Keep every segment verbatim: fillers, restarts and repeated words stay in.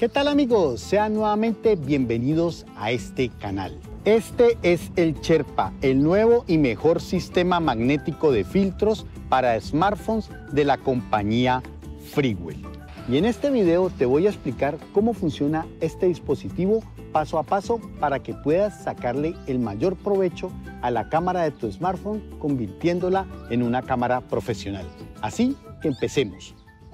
¿Qué tal amigos? Sean nuevamente bienvenidos a este canal. Este es el Sherpa, el nuevo y mejor sistema magnético de filtros para smartphones de la compañía Freewell. Y en este video te voy a explicar cómo funciona este dispositivo paso a paso para que puedas sacarle el mayor provecho a la cámara de tu smartphone, convirtiéndola en una cámara profesional. Así que empecemos.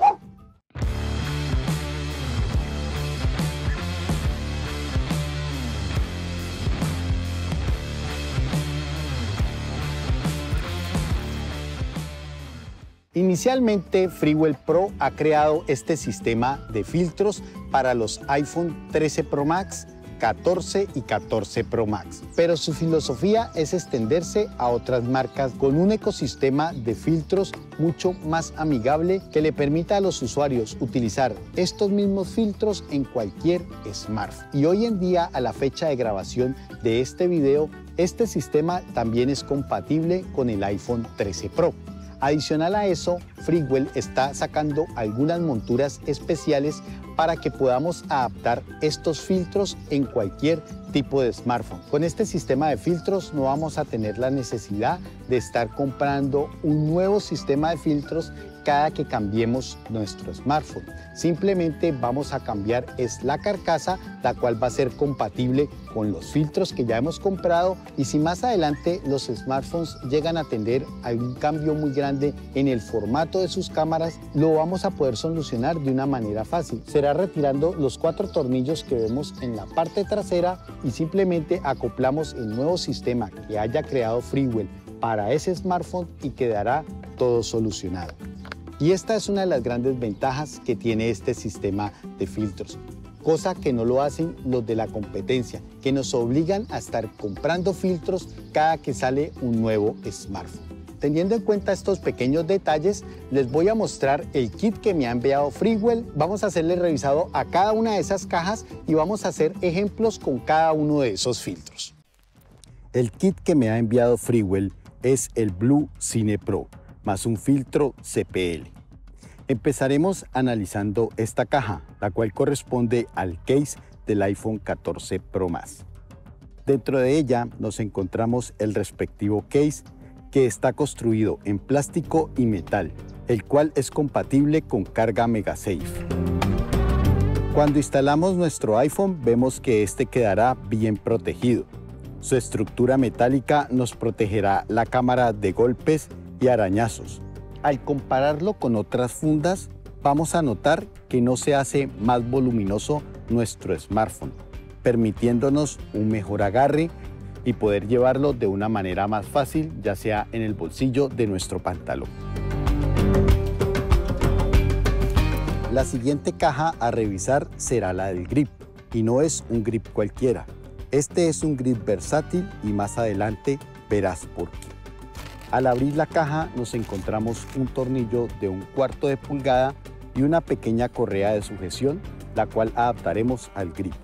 Inicialmente, Freewell Pro ha creado este sistema de filtros para los iPhone trece Pro Max, catorce y catorce Pro Max. Pero su filosofía es extenderse a otras marcas con un ecosistema de filtros mucho más amigable que le permita a los usuarios utilizar estos mismos filtros en cualquier smartphone. Y hoy en día, a la fecha de grabación de este video, este sistema también es compatible con el iPhone trece Pro. Adicional a eso, Freewell está sacando algunas monturas especiales para que podamos adaptar estos filtros en cualquier tipo de smartphone. Con este sistema de filtros no vamos a tener la necesidad de estar comprando un nuevo sistema de filtros cada que cambiemos nuestro smartphone. Simplemente vamos a cambiar es la carcasa, la cual va a ser compatible con los filtros que ya hemos comprado, y si más adelante los smartphones llegan a tener algún cambio muy grande en el formato de sus cámaras, lo vamos a poder solucionar de una manera fácil. Será retirando los cuatro tornillos que vemos en la parte trasera y simplemente acoplamos el nuevo sistema que haya creado Freewell para ese smartphone y quedará todo solucionado. Y esta es una de las grandes ventajas que tiene este sistema de filtros, cosa que no lo hacen los de la competencia, que nos obligan a estar comprando filtros cada que sale un nuevo smartphone. Teniendo en cuenta estos pequeños detalles, les voy a mostrar el kit que me ha enviado Freewell. Vamos a hacerle revisado a cada una de esas cajas y vamos a hacer ejemplos con cada uno de esos filtros. El kit que me ha enviado Freewell es el Blue Cine Pro, más un filtro C P L. Empezaremos analizando esta caja, la cual corresponde al case del iPhone catorce Pro Max. Dentro de ella nos encontramos el respectivo case, que está construido en plástico y metal, el cual es compatible con carga MagSafe. Cuando instalamos nuestro iPhone, vemos que este quedará bien protegido. Su estructura metálica nos protegerá la cámara de golpes y arañazos. Al compararlo con otras fundas, vamos a notar que no se hace más voluminoso nuestro smartphone, permitiéndonos un mejor agarre y poder llevarlo de una manera más fácil, ya sea en el bolsillo de nuestro pantalón. La siguiente caja a revisar será la del grip, y no es un grip cualquiera. Este es un grip versátil y más adelante verás por qué. Al abrir la caja nos encontramos un tornillo de un cuarto de pulgada y una pequeña correa de sujeción, la cual adaptaremos al grip.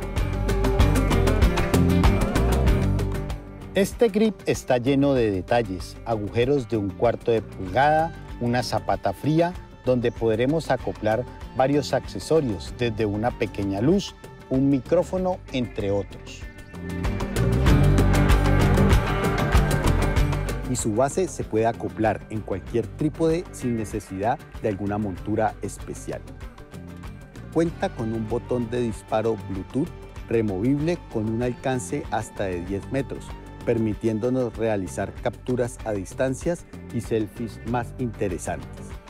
Este grip está lleno de detalles, agujeros de un cuarto de pulgada, una zapata fría, donde podremos acoplar varios accesorios, desde una pequeña luz, un micrófono, entre otros. Y su base se puede acoplar en cualquier trípode sin necesidad de alguna montura especial. Cuenta con un botón de disparo Bluetooth removible con un alcance hasta de diez metros, permitiéndonos realizar capturas a distancias y selfies más interesantes.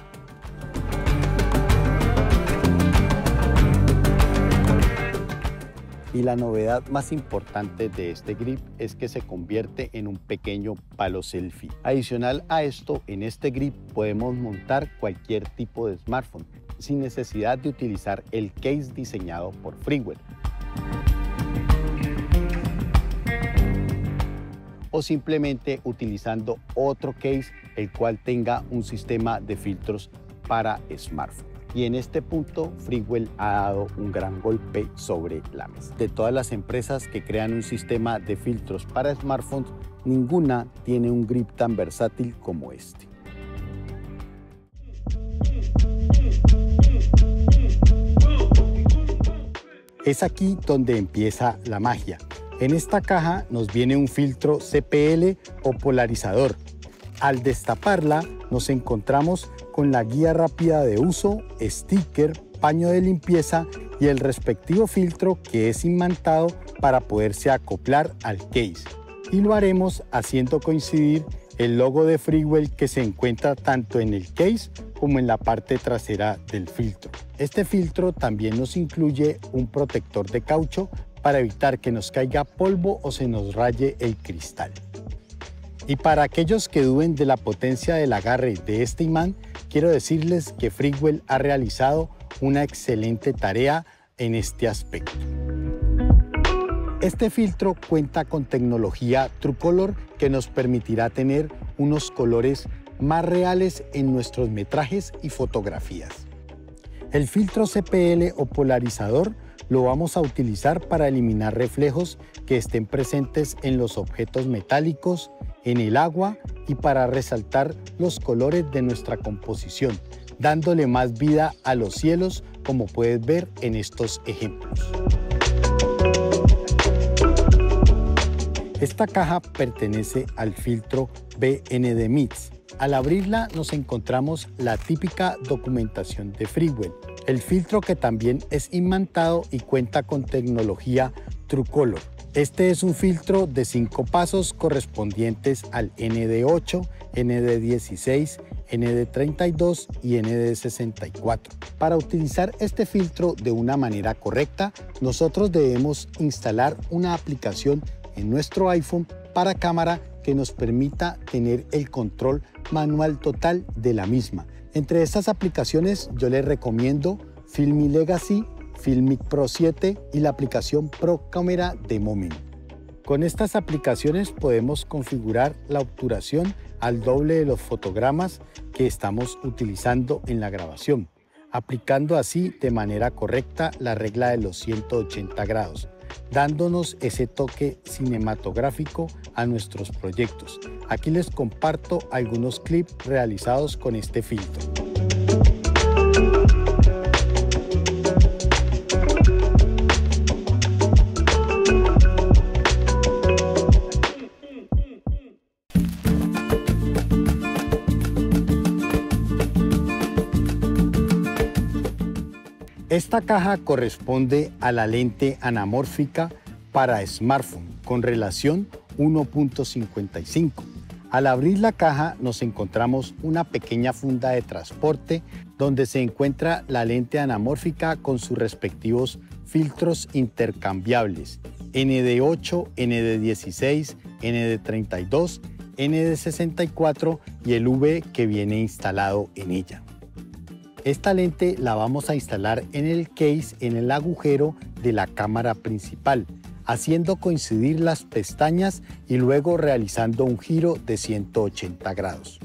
Y la novedad más importante de este grip es que se convierte en un pequeño palo selfie. Adicional a esto, en este grip podemos montar cualquier tipo de smartphone sin necesidad de utilizar el case diseñado por Freewell. O simplemente utilizando otro case el cual tenga un sistema de filtros para smartphone. Y en este punto Freewell ha dado un gran golpe sobre la mesa. De todas las empresas que crean un sistema de filtros para smartphones, ninguna tiene un grip tan versátil como este. Es aquí donde empieza la magia. En esta caja nos viene un filtro C P L o polarizador. Al destaparla nos encontramos con la guía rápida de uso, sticker, paño de limpieza y el respectivo filtro que es imantado para poderse acoplar al case. Y lo haremos haciendo coincidir el logo de Freewell que se encuentra tanto en el case como en la parte trasera del filtro. Este filtro también nos incluye un protector de caucho para evitar que nos caiga polvo o se nos raye el cristal. Y para aquellos que duden de la potencia del agarre de este imán, quiero decirles que Freewell ha realizado una excelente tarea en este aspecto. Este filtro cuenta con tecnología TrueColor que nos permitirá tener unos colores más reales en nuestros metrajes y fotografías. El filtro C P L o polarizador lo vamos a utilizar para eliminar reflejos que estén presentes en los objetos metálicos, en el agua y para resaltar los colores de nuestra composición, dándole más vida a los cielos como puedes ver en estos ejemplos. Esta caja pertenece al filtro B N D Mix. Al abrirla nos encontramos la típica documentación de Freewell, el filtro que también es imantado y cuenta con tecnología TrueColor. Este es un filtro de cinco pasos correspondientes al N D ocho, N D dieciséis, N D treinta y dos y N D sesenta y cuatro. Para utilizar este filtro de una manera correcta, nosotros debemos instalar una aplicación en nuestro iPhone para cámara que nos permita tener el control manual total de la misma. Entre estas aplicaciones yo les recomiendo Filmic Legacy, Filmic Pro siete y la aplicación Pro Camera de Moment. Con estas aplicaciones podemos configurar la obturación al doble de los fotogramas que estamos utilizando en la grabación, aplicando así de manera correcta la regla de los ciento ochenta grados, dándonos ese toque cinematográfico a nuestros proyectos. Aquí les comparto algunos clips realizados con este filtro. Esta caja corresponde a la lente anamórfica para smartphone con relación uno punto cincuenta y cinco. Al abrir la caja nos encontramos una pequeña funda de transporte donde se encuentra la lente anamórfica con sus respectivos filtros intercambiables N D ocho, N D dieciséis, N D treinta y dos, N D sesenta y cuatro y el V que viene instalado en ella. Esta lente la vamos a instalar en el case en el agujero de la cámara principal, haciendo coincidir las pestañas y luego realizando un giro de ciento ochenta grados.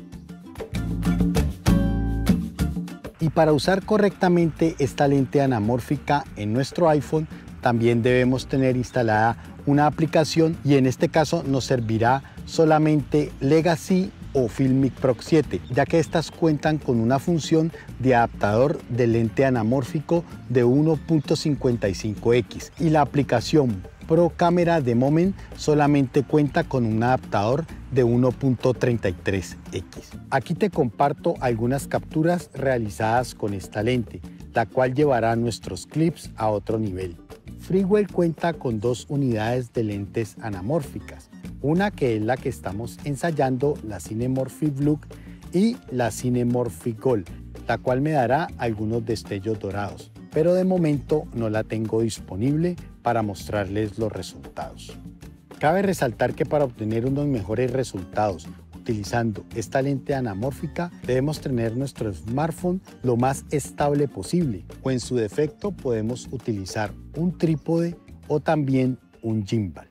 Y para usar correctamente esta lente anamórfica en nuestro iPhone, también debemos tener instalada una aplicación y en este caso nos servirá solamente Legacy o Filmic Pro siete, ya que estas cuentan con una función de adaptador de lente anamórfico de uno punto cincuenta y cinco equis y la aplicación Pro Camera de Moment solamente cuenta con un adaptador de uno punto treinta y tres equis. Aquí te comparto algunas capturas realizadas con esta lente, la cual llevará nuestros clips a otro nivel. Freewell cuenta con dos unidades de lentes anamórficas, una que es la que estamos ensayando, la Cinemorphic Blue y la Cinemorphic Gold, la cual me dará algunos destellos dorados, pero de momento no la tengo disponible para mostrarles los resultados. Cabe resaltar que para obtener unos mejores resultados utilizando esta lente anamórfica debemos tener nuestro smartphone lo más estable posible o en su defecto podemos utilizar un trípode o también un gimbal.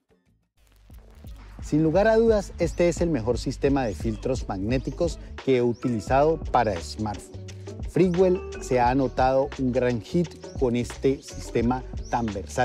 Sin lugar a dudas, este es el mejor sistema de filtros magnéticos que he utilizado para smartphone. Freewell se ha anotado un gran hit con este sistema tan versátil,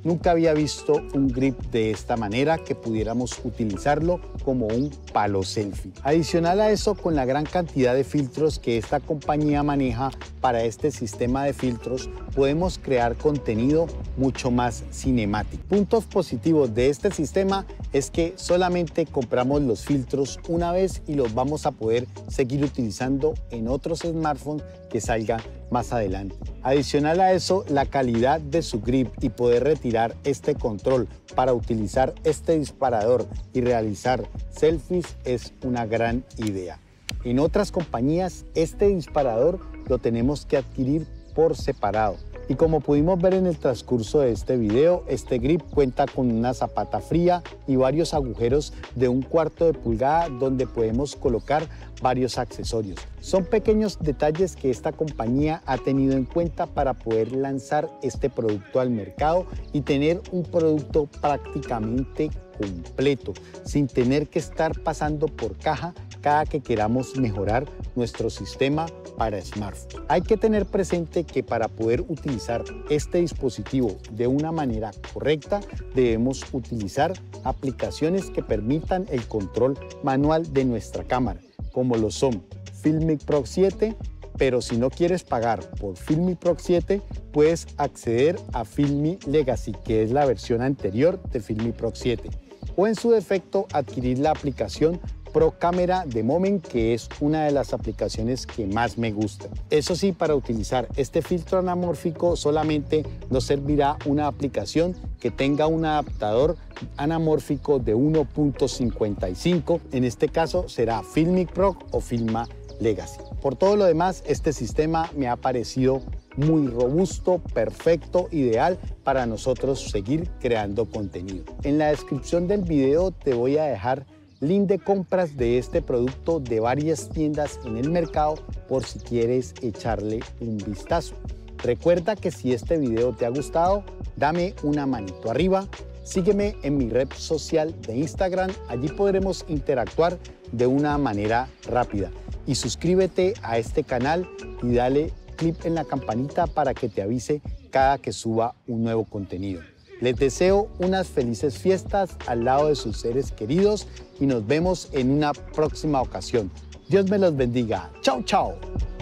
Nunca había visto un grip de esta manera que pudiéramos utilizarlo como un palo selfie. Adicional a eso, con la gran cantidad de filtros que esta compañía maneja para este sistema de filtros, podemos crear contenido mucho más cinemático. Puntos positivos de este sistema es que solamente compramos los filtros una vez y los vamos a poder seguir utilizando en otros smartphones que salgan más adelante. Adicional a eso, la calidad de su grip y poder retirar este control para utilizar este disparador y realizar selfies es una gran idea. En otras compañías, este disparador lo tenemos que adquirir por separado. Y como pudimos ver en el transcurso de este video, este grip cuenta con una zapata fría y varios agujeros de un cuarto de pulgada donde podemos colocar varios accesorios. Son pequeños detalles que esta compañía ha tenido en cuenta para poder lanzar este producto al mercado y tener un producto prácticamente completo, sin tener que estar pasando por caja cada que queramos mejorar nuestro sistema para smartphone. Hay que tener presente que para poder utilizar este dispositivo de una manera correcta, debemos utilizar aplicaciones que permitan el control manual de nuestra cámara, como lo son Filmic Pro siete, pero si no quieres pagar por Filmic Pro siete, puedes acceder a Filmic Legacy, que es la versión anterior de Filmic Pro siete, o en su defecto adquirir la aplicación Pro Cámara de Moment, que es una de las aplicaciones que más me gusta. Eso sí, para utilizar este filtro anamórfico solamente nos servirá una aplicación que tenga un adaptador anamórfico de uno punto cincuenta y cinco, en este caso será Filmic Pro o Filma Legacy. Por todo lo demás, este sistema me ha parecido muy robusto, perfecto, ideal para nosotros seguir creando contenido. En la descripción del video te voy a dejar link de compras de este producto de varias tiendas en el mercado por si quieres echarle un vistazo. Recuerda que si este video te ha gustado, dame una manito arriba, sígueme en mi red social de Instagram, allí podremos interactuar de una manera rápida. Y suscríbete a este canal y dale clic en la campanita para que te avise cada que suba un nuevo contenido. Les deseo unas felices fiestas al lado de sus seres queridos y nos vemos en una próxima ocasión. Dios me los bendiga. Chao, chao.